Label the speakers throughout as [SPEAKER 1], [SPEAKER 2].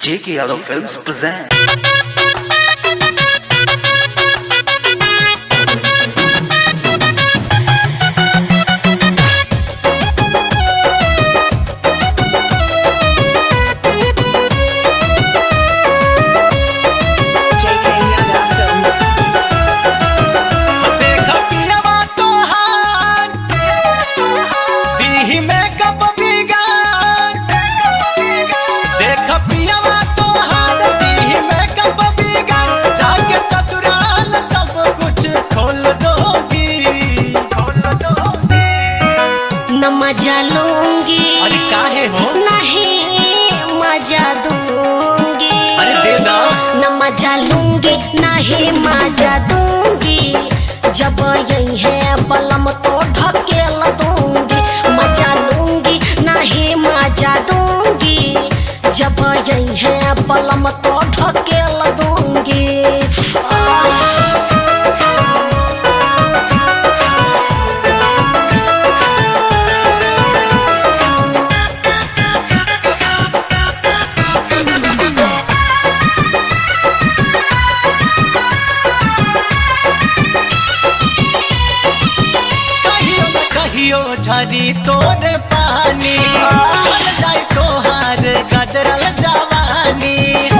[SPEAKER 1] J.K. Yadav Films present.
[SPEAKER 2] मजा लूंगी
[SPEAKER 1] अरे काहे हो
[SPEAKER 2] नहीं मजा दूंगी
[SPEAKER 1] अरे दे दो
[SPEAKER 2] न मजा लूंगी नहीं मजा दूंगी जब यही है बलम तो ढकेल दूंगी मजा लूंगी नहीं मजा दूंगी जब यही है बलम तो ढकेल दूंगी
[SPEAKER 1] झरी तोरे पानी जाए तोहार कदरल जवानी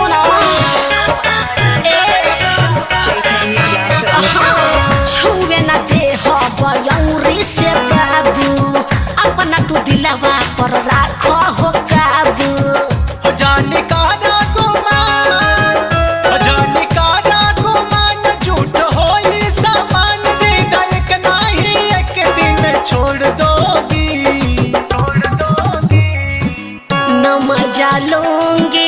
[SPEAKER 2] छुए न दे हो बयौरी से बाबू अपना तू दिलवा पर राखो हो काबू
[SPEAKER 1] जानी कादा गुमान जानी कादा गुमान झूठ होई सामान जीदा एक नहीं एक दिन छोड़ दो
[SPEAKER 2] मजा लूंगी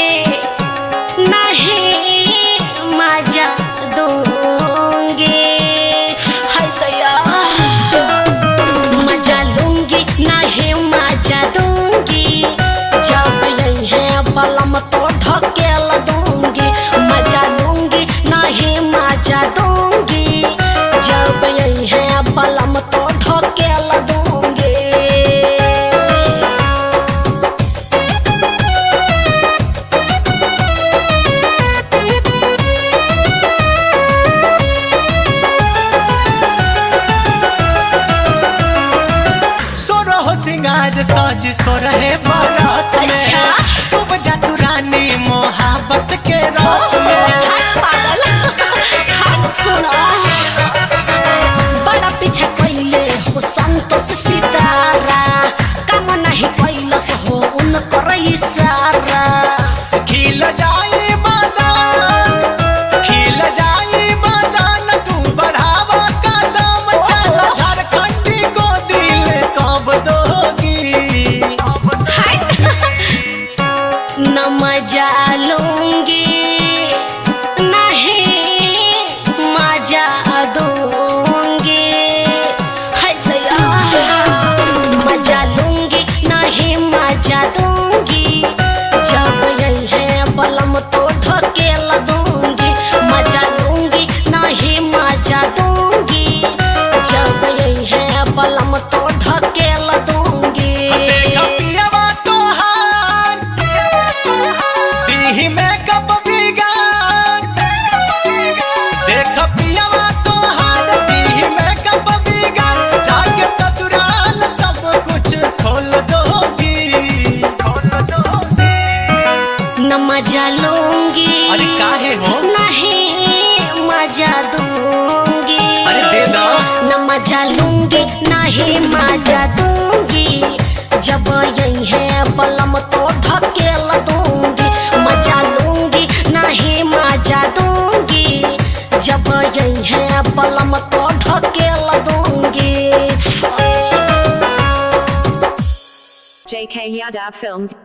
[SPEAKER 2] नहीं मजा दूंगी हाय दया मजा लूंगी नहीं मजा दूंगी जब यही है बलम तो ढकेल दूंगी मजा लूंगी नहीं मजा दूंगी जब यही है बलम तो ढकेल दूंगी
[SPEAKER 1] सिंगार साज सो रहे बारात में तू बजा तू रानी मोहब्बत के रात में
[SPEAKER 2] बड़ा पीछा कैले हो संतोष सितारा काम नहीं कैलस हो उनकर इशारा
[SPEAKER 1] खिल जाए बादान तू बढ़ावा कदम चल झारखंडी को दिल कब दोगी
[SPEAKER 2] न मजा लूंगी नहीं मजा दूंगी हाय दया मजा लूंगी नहीं मजा दूंगी जब यही है बलम तो ढकेल दूंगी मजा लूंगी नहीं मजा दूंगी जब यही है बलम तो ढकेल दूंगी मजा लूंगी
[SPEAKER 1] अरे काहे हो
[SPEAKER 2] नहीं मजा दूंगी
[SPEAKER 1] अरे दे दो
[SPEAKER 2] न मजा लूंगी नहीं मजा दूंगी जब यही है बलम तो ढकेल दूंगी मजा लूंगी नहीं मजा दूंगी जब यही है बलम तो ढकेल दूंगी
[SPEAKER 3] J.K. Yadav Films